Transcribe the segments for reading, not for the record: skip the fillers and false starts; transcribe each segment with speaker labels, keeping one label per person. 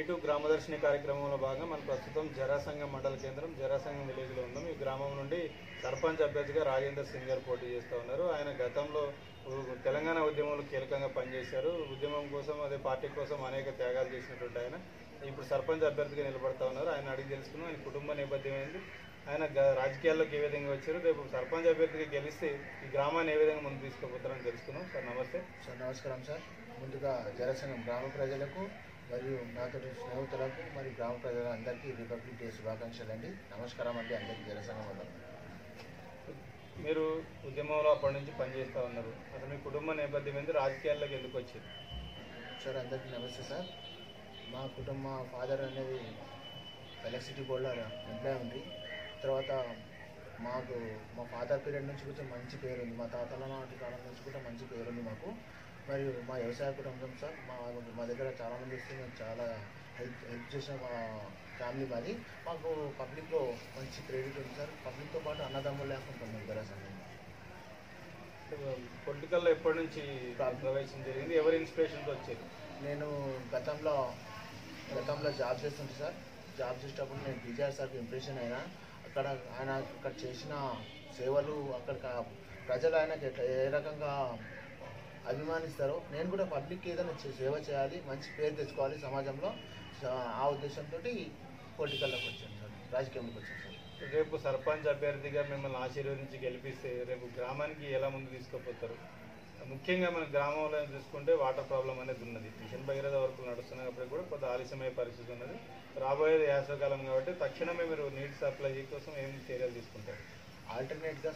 Speaker 1: Meet గ్రామదర్శిని కార్యక్రమంలో భాగంగా మన ప్రస్తుతం జరాసంగం మండల కేంద్రం జరాసంగం విలేజ్లో ఉన్నాం. ఈ గ్రామం నుండి సర్పంచ్ అభ్యర్థిగా రాజేందర్ సింగ్ గారు పోటీ చేస్తూ ఉన్నారు. ఆయన గతంలో తెలంగాణ ఉద్యమంలో కీలకంగా పనిచేశారు. ఉద్యమం కోసం అదే పార్టీ కోసం అనేక త్యాగాలు చేసినటువంటి ఆయన ఇప్పుడు సర్పంచ్ అభ్యర్థిగా నిలబడతా ఉన్నారు. ఆయన అడిగి తెలుసుకున్నాం ఆయన కుటుంబ నేపథ్యం ఏంది, ఆయన రాజకీయాల్లోకి ఏ విధంగా వచ్చారు, రేపు సర్పంచ్ అభ్యర్థిగా గెలిస్తే ఈ గ్రామాన్ని ఏ విధంగా ముందు తీసుకుపోతారని తెలుసుకున్నాం. సార్ నమస్తే.
Speaker 2: సార్ నమస్కారం సార్. ముందుగా జరాసంగం గ్రామ ప్రజలకు మరియు నాతో స్నేహితులకు మరియు గ్రామ ప్రజలందరికీ రిపబ్లిక్ డే శుభాకాంక్షలు అండి. నమస్కారం అండి అందరికీ జరాసంగం వల్ల.
Speaker 1: మీరు ఉద్యమంలో అప్పటి నుంచి పనిచేస్తూ ఉన్నారు. అసలు మీ కుటుంబ నేపథ్యం ఏంది, రాజకీయాల్లోకి ఎందుకు వచ్చారు?
Speaker 2: సార్ అందరికీ నమస్తే సార్. మా కుటుంబ ఫాదర్ అనేది ఎలక్ట్రిసిటీ బోర్డులో ఎంప్లాయ్ ఉంది. తర్వాత మాకు మా ఫాదర్ పీరియడ్ నుంచి కొంచెం మంచి పేరు ఉంది, మా తాతల నాటి కాలం నుంచి కూడా మంచి పేరు ఉంది మాకు. మరియు మా వ్యవసాయ కుటుంబం సార్. మా దగ్గర చాలామంది వస్తే మేము చాలా హెల్ప్ చేసిన మా ఫ్యామిలీ మాది. మాకు పబ్లిక్లో మంచి క్రెడిట్ ఉంది సార్. పబ్లిక్తో పాటు అన్నదమ్ములు లేకుంటాం మేము జరాసంగం.
Speaker 1: పొలిటికల్లో ఎప్పటి నుంచి ప్రవేశం జరిగింది, ఎవరి ఇన్స్పిరేషన్తో వచ్చారు?
Speaker 2: నేను గతంలో జాబ్ చేస్తుంటే సార్. జాబ్ చేసేటప్పుడు నేను టీచర్ సార్కి ఇంప్రెషన్ అయినా. అక్కడ చేసిన సేవలు, అక్కడ ప్రజలు ఆయనకి ఏ రకంగా అభిమానిస్తారో నేను కూడా పబ్లిక్కి ఏదైనా సేవ చేయాలి, మంచి పేరు తెచ్చుకోవాలి సమాజంలో. ఆ ఉద్దేశంతో పొలిటికల్లోకి వచ్చాను సార్, రాజకీయంలోకి వచ్చాను సార్.
Speaker 1: రేపు సర్పంచ్ అభ్యర్థిగా మిమ్మల్ని ఆశీర్వదించి గెలిపిస్తే రేపు గ్రామానికి ఎలా ముందు తీసుకుపోతారు? ముఖ్యంగా మన గ్రామంలో చూసుకుంటే వాటర్ ప్రాబ్లం అనేది ఉన్నది. మిషన్ భగీరథ వరకు నడుస్తున్నప్పుడు కూడా కొంత ఆలస్యమయ్యే పరిస్థితి ఉన్నది. రాబోయేది వేసవికాలం కాబట్టి తక్షణమే మీరు నీటి సప్లై కోసం ఏం చర్యలు తీసుకుంటారు?
Speaker 2: ఆల్టర్నేట్గా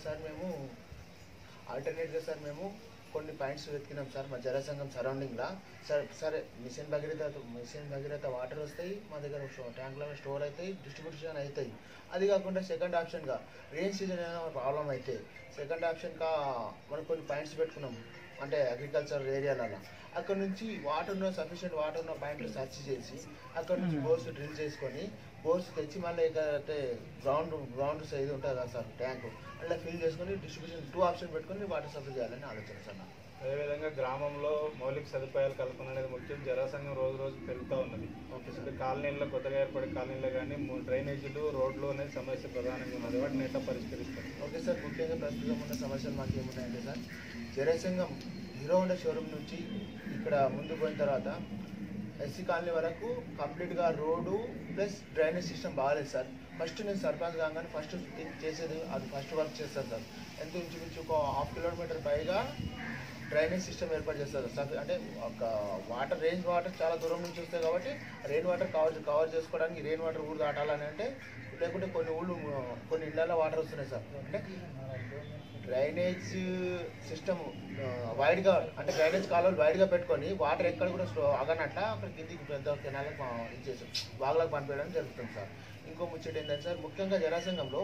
Speaker 2: సార్ మేము కొన్ని పాయింట్స్ వెతికినాం సార్ మా జరాసంగం సరౌండింగ్లో. సరే మిషన్ భగీరథ వాటర్ వస్తాయి, మా దగ్గర ట్యాంకులో స్టోర్ అవుతాయి, డిస్ట్రిబ్యూషన్ అవుతాయి. అది కాకుండా సెకండ్ ఆప్షన్గా రెయిన్ సీజన్ ఏమైనా ప్రాబ్లం అయితే సెకండ్ ఆప్షన్గా మనం కొన్ని పాయింట్స్ పెట్టుకున్నాం, అంటే అగ్రికల్చర్ ఏరియాలలో. అక్కడ నుంచి సఫిషియెంట్ వాటర్ ఉన్న పాయింట్లు సర్చ్ చేసి అక్కడ నుంచి బోర్స్ డ్రిల్ చేసుకొని బోర్స్ తెచ్చి మళ్ళీ అయితే గ్రౌండ్ సైజ్ ఉంటుంది కదా సార్ ట్యాంకు, అలా ఫిల్ చేసుకొని డిస్ట్రిబ్యూషన్ 2 ఆప్షన్ పెట్టుకొని వాటర్ సప్లై చేయాలని ఆలోచన సార్ నాకు.
Speaker 1: అదేవిధంగా గ్రామంలో మౌలిక సదుపాయాలు కల్పన అనేది ముఖ్యం. జరాసంగం రోజు రోజు పెరుగుతూ ఉన్నది.
Speaker 2: Okay sir.
Speaker 1: కాలనీల్లో కొత్తగా ఏర్పడే కాలనీలో కానీ డ్రైనేజీలు, రోడ్లు అనేది సమస్య ప్రధానంగా ఉన్నది. వాటిని ఎట్లా పరిష్కరిస్తారు?
Speaker 2: Okay sir. ముఖ్యంగా ప్రస్తుతం ఉన్న సమస్యలు మాకు ఏమున్నాయంటే sir, Jharasangam Hero Honda showroom నుంచి ఇక్కడ ముందు పోయిన తర్వాత ఎస్సీ కాలనీ వరకు కంప్లీట్గా రోడ్డు ప్లస్ డ్రైనేజ్ సిస్టమ్ బాగాలేదు సార్. ఫస్ట్ నేను సర్పంచ్ కాగానే ఫస్ట్ చేసేది అది ఫస్ట్ వర్క్ చేస్తాను సార్. ఎంత ఇంచుమించు ఒక 1/2 కిలోమీటర్ పైగా డ్రైనేజ్ సిస్టమ్ ఏర్పాటు చేస్తారు సార్. అంటే ఒక రెయిన్ వాటర్ చాలా దూరం నుంచి వస్తాయి కాబట్టి రెయిన్ వాటర్ కవర్ చేసుకోవడానికి రెయిన్ వాటర్ ఊరు దాటాలని అంటే, లేకుంటే కొన్ని ఇళ్లలో వాటర్ వస్తున్నాయి సార్. అంటే డ్రైనేజ్ సిస్టమ్ వైడ్గా, అంటే డ్రైనేజ్ కాలువలు వైడ్గా పెట్టుకొని వాటర్ ఎక్కడ కూడా ఆగనట్ల అక్కడ కిందికి పెద్ద కెనాలకు ఇచ్చేసాం, వాగులకు పంపించడం జరుగుతుంది సార్. ఇంకో ముచ్చట ఏంటంటే సార్, ముఖ్యంగా జరాసంగంలో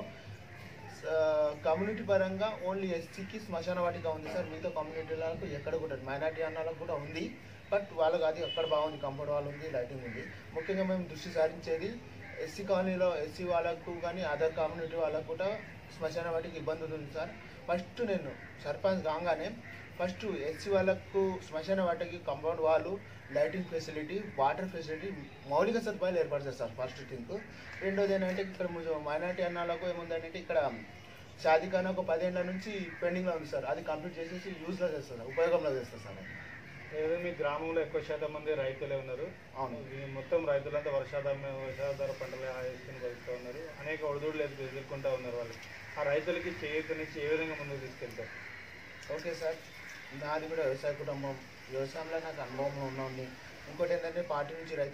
Speaker 2: కమ్యూనిటీ పరంగా ఓన్లీ ఎస్సీకి శ్మశాన వాటిక ఉంది సార్. మిగతా కమ్యూనిటీలకు ఎక్కడ కూడా మైనార్టీ అన్నాలకు కూడా ఉంది, బట్ వాళ్ళకి అది అక్కడ బాగుంది, కంఫర్ట్ వాల్ ఉంది, లైటింగ్ ఉంది. ముఖ్యంగా మేము దృష్టి సారించేది ఎస్సీ కాలనీలో ఎస్సీ వాళ్ళకు కానీ అదర్ కమ్యూనిటీ వాళ్ళకు కూడా శ్మశాన వాటికి ఇబ్బందులు ఉంది సార్. ఫస్ట్ నేను సర్పంచ్ కాగానే ఫస్ట్ ఎస్సీ వాళ్ళకు శ్మశాన వాటికి కంపౌండ్ వాళ్ళు, లైటింగ్ ఫెసిలిటీ, వాటర్ ఫెసిలిటీ, మౌలిక సదుపాయాలు ఏర్పాటు చేస్తారు ఫస్ట్ థింగ్. రెండోది ఏంటంటే ఇక్కడ మైనార్టీ అన్నాలకు ఏముందంటే ఇక్కడ షాదీఖానా ఒక 10 ఏళ్ళ నుంచి పెండింగ్లో ఉంది సార్. అది కంప్లీట్ చేసేసి యూజ్లో చేస్తారు, ఉపయోగంలో చేస్తారు సార్.
Speaker 1: ఏదో మీ గ్రామంలో ఎక్కువ శాతం మంది రైతులే ఉన్నారు.
Speaker 2: అవును.
Speaker 1: మొత్తం రైతులంతా వర్షాధార పంటలు వేసుకుని బతుకుతూ ఉన్నారు. అనేక ఒడిదుడులు ఎదుర్కొంటూ ఉన్నారు. వాళ్ళు ఆ రైతులకి చేయూతనిచ్చి ఏ విధంగా ముందుకు తీసుకెళ్తారు?
Speaker 2: Okay sir. నాది కూడా వ్యవసాయ కుటుంబం, వ్యవసాయంలో నాకు అనుభవం ఉన్నది. ఇంకోటి ఏంటంటే పార్టీ నుంచి రైతు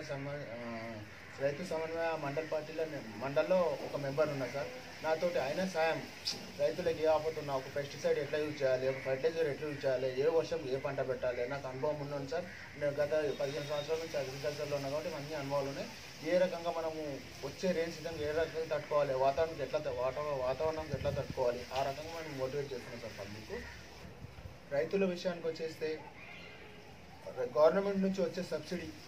Speaker 2: సమన్వయ మండల్లో ఒక మెంబర్ ఉన్నా సార్. నాతోటి అయినా సాయం, రైతులకు ఏ ఆపతున్నా, ఒక పెస్టిసైడ్ ఎట్లా యూజ్ చేయాలి, ఒక ఫర్టిలైజర్ ఎట్లా యూజ్ చేయాలి, ఏ వర్షం ఏ పంట పెట్టాలి, నాకు అనుభవం ఉన్నాను సార్. నేను గత 15 సంవత్సరాల నుంచి అగ్రికల్చర్లో ఉన్నా కాబట్టి అన్ని అనుభవాలు ఉన్నాయి. ఏ రకంగా మనము వచ్చే రెయిన్ సీజన్ ఏ రకంగా తట్టుకోవాలి, వాతావరణానికి ఎట్లా తట్టుకోవాలి, ఆ రకంగా మనం మోటివేట్ చేస్తున్నాం సార్ పబ్లిక్. రైతుల విషయానికి వచ్చేస్తే గవర్నమెంట్ నుంచి వచ్చే సబ్సిడీ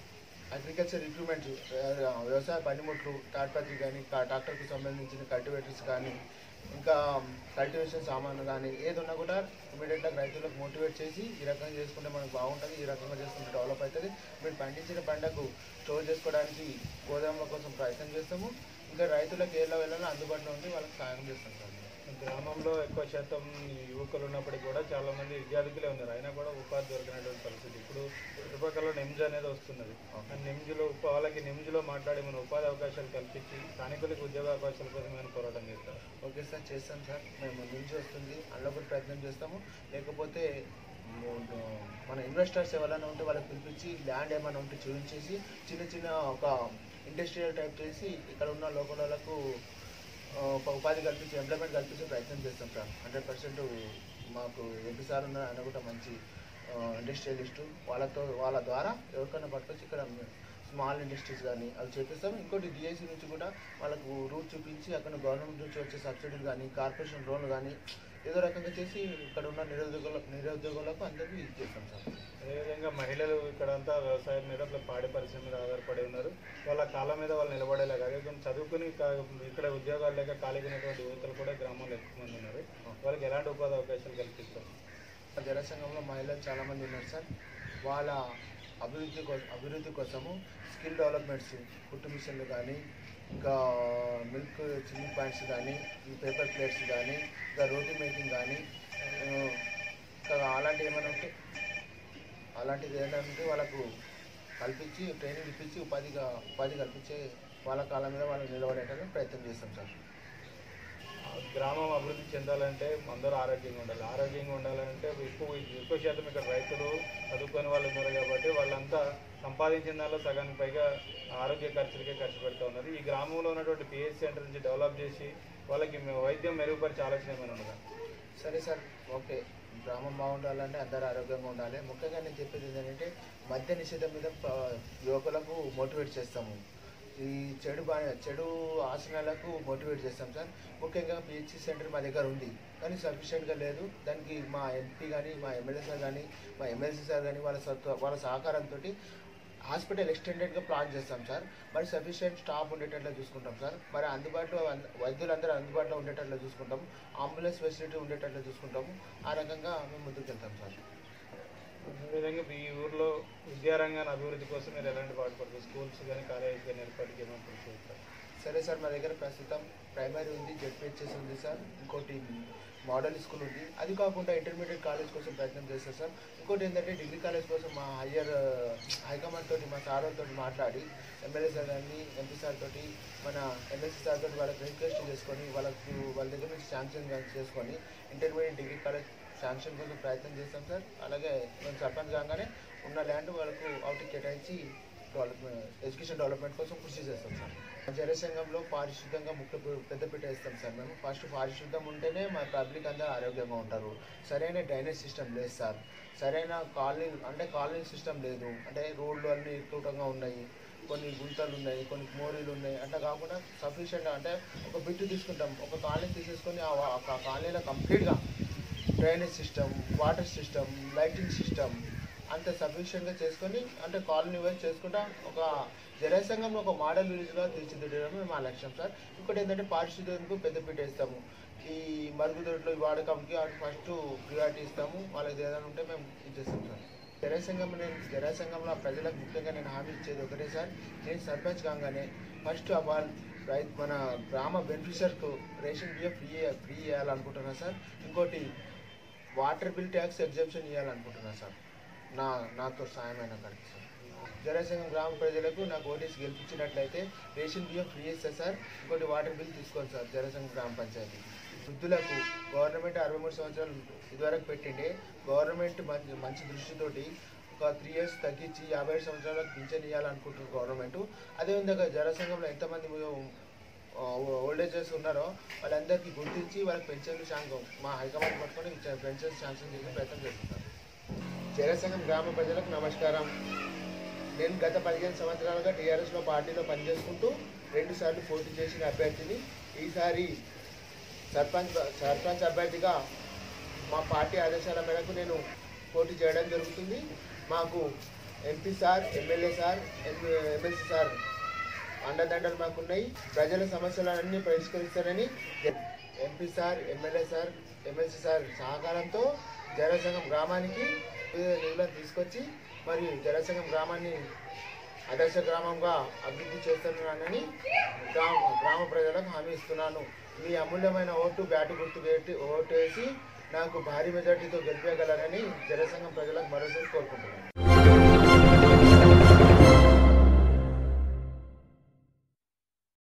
Speaker 2: అగ్రికల్చర్ ఎక్విప్మెంట్స్, వ్యవసాయ పనిముట్లు, తాడ్పత్రి కానీ ట్రాక్టర్కి సంబంధించిన కల్టివేటర్స్ కానీ ఇంకా కల్టివేషన్ సామాన్లు కానీ ఏది ఉన్నా కూడా ఇమీడియట్గా రైతులకు మోటివేట్ చేసి ఈ రకంగా చేసుకుంటే మనకు బాగుంటుంది, ఈ రకంగా చేసుకుంటే డెవలప్ అవుతుంది. మీరు పండించిన పంటకు స్టోర్ చేసుకోవడానికి గోదాముల కోసం ప్రయత్నం చేస్తాము. ఇంకా రైతులకు ఏళ్ళ వెళ్ళాలో అందుబాటులో ఉండి వాళ్ళకి సాయం చేస్తాం సార్.
Speaker 1: గ్రామంలో ఎక్కువ శాతం యువకులు ఉన్నప్పటికీ కూడా చాలామంది విద్యార్థులే ఉన్నారు, అయినా కూడా ఉపాధి దొరికినటువంటి పరిస్థితి. ఇప్పుడు చుట్టుపక్కల నిమ్జ్ అనేది వస్తున్నది. ఆ వాళ్ళకి నిమ్జ్లో మాట్లాడి మన ఉపాధి అవకాశాలు కల్పించి స్థానికులకు ఉద్యోగ అవకాశాల కోసం మేము పోరాటం చేస్తాం.
Speaker 2: ఓకే సార్, చేస్తాం సార్. మేము నిమ్జ్ వస్తుంది అందులో కూడా ప్రయత్నం చేస్తాము. లేకపోతే మన ఇన్వెస్టర్స్ ఎవరైనా ఉంటే వాళ్ళకి పిలిపించి ల్యాండ్ ఏమైనా ఉంటే చూపించేసి చిన్న ఒక ఇండస్ట్రియల్ టైప్ చేసి ఇక్కడ ఉన్న లోకల్ వాళ్ళకు ఒక ఉపాధి కల్పించి ఎంప్లాయ్మెంట్ కల్పించే ప్రయత్నం చేస్తాం సార్. 100% మాకు ఎంపీ సార్ ఉన్నారు, ఆయన కూడా మంచి ఇండస్ట్రియలిస్టు. వాళ్ళ ద్వారా ఎవరికైనా పట్టుకొచ్చి ఇక్కడ స్మాల్ ఇండస్ట్రీస్ కానీ అవి చేపిస్తాం. ఇంకోటి డిఐసి నుంచి కూడా వాళ్ళకు రూట్ చూపించి అక్కడ గవర్నమెంట్ నుంచి వచ్చే సబ్సిడీలు కానీ కార్పొరేషన్ లోన్లు కానీ ఏదో రకంగా చేసి ఇక్కడ ఉన్న నిరుద్యోగులకు అందరికీ ఇది చేస్తాం సార్.
Speaker 1: అదేవిధంగా మహిళలు ఇక్కడంతా వ్యవసాయం మీద పాడి పరిశ్రమ మీద ఆధారపడి ఉన్నారు. వాళ్ళ కాళ్ళ మీద వాళ్ళు నిలబడేలా కాదు, చదువుకుని ఇక్కడ ఉద్యోగాలు లేక ఖాళీగినటువంటి యువతలు కూడా గ్రామంలో ఎక్కువ మంది ఉన్నారు. వాళ్ళకి ఎలాంటి ఉపాధి అవకాశాలు కల్పిస్తారు?
Speaker 2: జనసంఘంలో మహిళలు చాలామంది ఉన్నారు సార్. వాళ్ళ అభివృద్ధి కోసము స్కిల్ డెవలప్మెంట్స్, కుట్టు మిషన్లు కానీ ఇంకా మిల్క్ చిల్లింగ్ పాయింట్స్ కానీ పేపర్ ప్లేట్స్ కానీ ఇంకా రోటీ మేకింగ్ కానీ ఇంకా అలాంటివి ఏమైనా ఉంటే వాళ్ళకు కల్పించి ట్రైనింగ్ ఇప్పించి ఉపాధి కల్పించే వాళ్ళ కాళ్ళ మీద వాళ్ళు నిలబడేటట్టు ప్రయత్నం చేస్తాం సార్.
Speaker 1: గ్రామం అభివృద్ధి చెందాలంటే అందరూ ఆరోగ్యంగా ఉండాలంటే ఎక్కువ శాతం ఇక్కడ రైతులు చదువుకొని వాళ్ళు ఉన్నారు కాబట్టి వాళ్ళంతా సంపాదించిన దానిలో సగానికి పైగా ఆరోగ్య ఖర్చులకే ఖర్చు పెడుతూ ఉన్నారు. ఈ గ్రామంలో ఉన్నటువంటి పిహెచ్ సెంటర్ నుంచి డెవలప్ చేసి వాళ్ళకి వైద్యం మెరుగుపరిచే ఆలోచన ఏమైనా ఉండదా?
Speaker 2: సరే సార్, ఓకే. గ్రామం బాగుండాలంటే అందరూ ఆరోగ్యంగా ఉండాలి. ముఖ్యంగా నేను చెప్పేది ఏంటంటే మద్య నిషేధం మీద యువకులకు మోటివేట్ చేస్తాము. ఈ చెడు ఆసనాలకు మోటివేట్ చేస్తాం సార్. ముఖ్యంగా పిహెచ్సి సెంటర్ మా దగ్గర ఉంది కానీ సఫిషియెంట్గా లేదు. దానికి మా ఎంపీ కానీ మా ఎమ్మెల్యే సార్ కానీ మా ఎమ్మెల్సీ సార్ కానీ వాళ్ళ సహకారంతో హాస్పిటల్ ఎక్స్టెండెడ్గా ప్లాన్ చేస్తాం సార్. మరి సఫిషియెంట్ స్టాఫ్ ఉండేటట్లు చూసుకుంటాం సార్. మరి వైద్యులందరూ అందుబాటులో ఉండేటట్లు చూసుకుంటాము. అంబులెన్స్ ఫెసిలిటీ ఉండేటట్లు చూసుకుంటాము. ఆ రకంగా మేము ముందుకు వెళ్తాం సార్.
Speaker 1: అదేవిధంగా ఈ ఊర్లో విద్యారంగాన్ని అభివృద్ధి కోసం మీరు ఎలాంటి పాటుపడతారు? స్కూల్స్ కానీ కాలేజెస్ కానీ ఏర్పాటుకి ఏమైనా కృషి చేస్తారు?
Speaker 2: సరే సార్, మా దగ్గర ప్రస్తుతం ప్రైమరీ ఉంది, జెడ్పిహెచ్ఎస్ ఉంది సార్. ఇంకోటి మోడల్ స్కూల్ ఉంది. అది కాకుండా ఇంటర్మీడియట్ కాలేజ్ కోసం ప్రయత్నం చేస్తారు సార్. ఇంకోటి ఏంటంటే డిగ్రీ కాలేజ్ కోసం మా హైకమాండ్ తోటి మా సార్ తోటి మాట్లాడి ఎమ్మెల్యే సార్ కానీ ఎంపీ సార్ తోటి మన ఎమ్మెల్సీ సార్ తోటి వాళ్ళకి రిక్వెస్ట్ చేసుకొని వాళ్ళ దగ్గర నుంచి శాంక్షన్ చేసుకొని ఇంటర్మీడియట్ డిగ్రీ కాలేజ్ శాంక్షన్ కోసం ప్రయత్నం చేస్తాం సార్. అలాగే మేము సర్పంచ్ కాగానే ఉన్న ల్యాండ్ వాళ్ళకు అవుట్కి కేటాయించి ఎడ్యుకేషన్ డెవలప్మెంట్ కోసం కృషి చేస్తాం సార్. జనసంఘంలో పారిశుద్ధంగా పెద్దపీట వేస్తాం సార్. మేము ఫస్ట్ పారిశుద్ధం ఉంటేనే మా పబ్లిక్ అందరూ ఆరోగ్యంగా ఉంటారు. సరైన డ్రైనేజ్ సిస్టమ్ లేదు సార్. సరైన కాలనీ సిస్టమ్ లేదు. అంటే రోడ్లు అన్నీ ఇరుకుటంగా ఉన్నాయి, కొన్ని గుంతలు ఉన్నాయి, కొన్ని మోరీలు ఉన్నాయి. అట్లా కాకుండా సఫిషియెంట్గా అంటే ఒక బిట్టు తీసుకుంటాం, ఒక కాలనీ తీసేసుకొని ఆ కాలనీలో కంప్లీట్గా drainage system, water system, lighting system అంత సఫిషియెంట్గా చేసుకొని అంటే కాలనీ వైజ్ చేసుకుంటా ఒక జనసంఘంలో ఒక మోడల్ విలేజ్గా తీర్చిదిద్దడమే మా లక్ష్యం సార్. ఇంకోటి ఏంటంటే పారిశుద్ధ్యంకు పెద్దపీట ఇస్తాము. ఈ మరుగుదొడ్లు వాడకంకి ఫస్ట్ ప్రియారిటీ ఇస్తాము. వాళ్ళకి ఏదైనా ఉంటే మేము ఇచ్చేస్తాం సార్. జనసంఘంలో ప్రజలకు ముఖ్యంగా నేను హామీ ఇచ్చేది ఒకటే సార్. నేను సర్పంచ్ కాగానే ఫస్ట్ మన గ్రామ బెనిఫిషియర్కు రేషన్ బియ్యం ఫ్రీ ఇవ్వాలనుకుంటున్నాను సార్. ఇంకోటి వాటర్ బిల్ ట్యాక్స్ ఎగ్జంప్షన్ ఇవ్వాలనుకుంటున్నాను సార్. నాతో సాయమైన కాడికి సార్. జనసంఘం గ్రామ ప్రజలకు నాకు ఓటీసీ గెలిపించినట్లయితే రేషన్ బియ్యం ఫ్రీ ఇస్తారు సార్. ఇంకోటి వాటర్ బిల్ తీసుకోండి సార్. జనసంఘం గ్రామ పంచాయతీ వృద్ధులకు గవర్నమెంట్ 63 సంవత్సరాలు ఇదివరకు పెట్టిండే గవర్నమెంట్ మంచి దృష్టితోటి ఒక 3 years తగ్గించి 55 సంవత్సరాలకు పింఛన్ ఇవ్వాలనుకుంటున్నారు గవర్నమెంట్. అదేవిధంగా జనసంఘంలో ఎంతమంది ఓల్డేజెస్ ఉన్నారో వాళ్ళందరికీ గుర్తించి వాళ్ళకి పెన్షన్లు మా హైకమాండ్ పట్టుకొని పెన్షన్స్ శాంక్షన్ చేసే ప్రయత్నం చేస్తున్నారు. జనసంఘం గ్రామ ప్రజలకు నమస్కారం. నేను గత 15 సంవత్సరాలుగా టీఆర్ఎస్లో పార్టీలో పనిచేసుకుంటూ 2 సార్లు పోటీ చేసిన అభ్యర్థిని. ఈసారి సర్పంచ్ అభ్యర్థిగా మా పార్టీ ఆదేశాల మేరకు నేను పోటీ చేయడం జరుగుతుంది. మాకు MP sir, MLA sir, MLC sir అండదండలు మాకున్నాయి. ప్రజల సమస్యలన్నీ పరిష్కరిస్తారని MP sir, MLA sir, MLC sir సహకారంతో జనసంఘం గ్రామానికి నిధులను తీసుకొచ్చి మరియు జనసంఘం గ్రామాన్ని ఆదర్శ గ్రామంగా అభివృద్ధి చేస్తున్నానని గ్రామ ప్రజలకు హామీ ఇస్తున్నాను. మీ అమూల్యమైన ఓటు బ్యాటు గుర్తు ఓటు వేసి నాకు భారీ మెజార్టీతో గెలిపేయగలరని జనసంఘం ప్రజలకు మరోసారి కోరుకుంటున్నాను.